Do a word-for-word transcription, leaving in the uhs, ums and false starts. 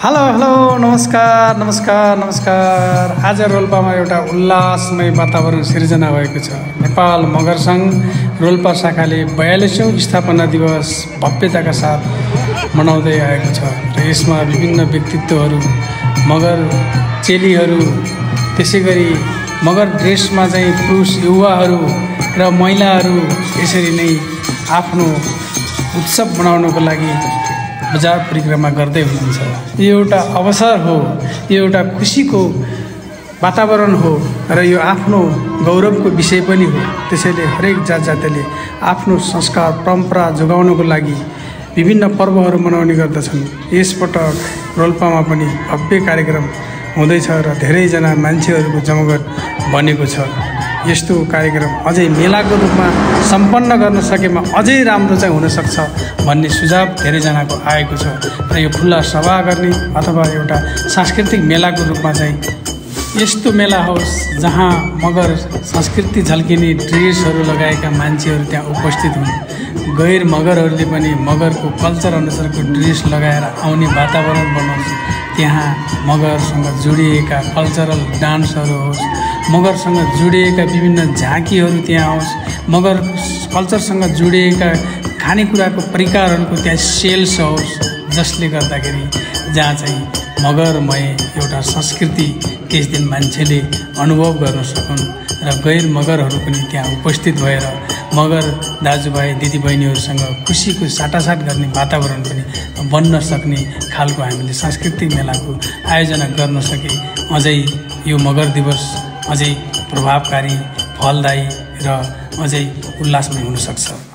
Hello hello नमस्कार नमस्कार नमस्कार। आज रोल्पामा एउटा उल्लासमय वातावरण सिर्जना भएको छ। नेपाल मगर सङ्घ रोल्पा शाखाले बयालीसौँ स्थापना दिवस भव्यताका साथ मनाउँदै आएको छ र यसमा विभिन्न व्यक्तित्वहरू, मगर चेलीहरू, त्यसैगरी मगर ड्रेसमा चाहिँ पुरुष युवाहरू र महिलाहरू यसरी नै आफ्नो उत्सव मनाउनको लागि बजार परिक्रमा गर्दै हुनुहुन्छ। यो एउटा अवसर हो, यो एउटा खुसीको वातावरण हो र यो आफ्नो गौरवको विषय पनि हो। त्यसैले हरेक जात जातिले आफ्नो संस्कार परम्परा जोगाउनको लागि विभिन्न पर्वहरू मनाउने गर्दछन्। यसपटक रोल्पामा पनि भव्य कार्यक्रम हुँदैछ र धेरैजना मान्छेहरूको जमघट बनेको छ। यस्तो कार्यक्रम अझै मेलाको रूपमा सम्पन्न गर्न सकेमा अझै राम्रो चाहिँ हुनसक्छ भन्ने सुझाव धेरैजनाको आएको छ र यो खुल्ला सभा गर्ने अथवा एउटा सांस्कृतिक मेलाको रूपमा चाहिँ यस्तो मेला होस् जहाँ मगर संस्कृति झल्किने ड्रेसहरू लगाएका मान्छेहरू त्यहाँ उपस्थित हुन्। गैर मगरहरूले पनि मगरको कल्चर अनुसारको ड्रेस लगाएर आउने वातावरण बनाउँछ। त्यहाँ मगरसँग जोडिएका कल्चरल डान्सहरू होस्, मगरसँग जोडिएका विभिन्न झाँकीहरू त्यहाँ आओस्, मगर कल्चरसँग जोडिएका खानेकुराको परिकारहरूको त्यहाँ सेल्स होस्, जसले गर्दाखेरि जहाँ चाहिँ मगरमय एउटा संस्कृति त्यस दिन मान्छेले अनुभव गर्न सकुन् र गैर मगरहरू पनि त्यहाँ उपस्थित भएर मगर दाजुभाइ दिदीबहिनीहरूसँग खुसीको साटासाट गर्ने वातावरण पनि बन्न सक्ने खालको हामीले सांस्कृतिक मेलाको आयोजना गर्न सके अझै यो मगर दिवस अझै प्रभावकारी, फलदायी र अझै उल्लासमय हुन सक्छ।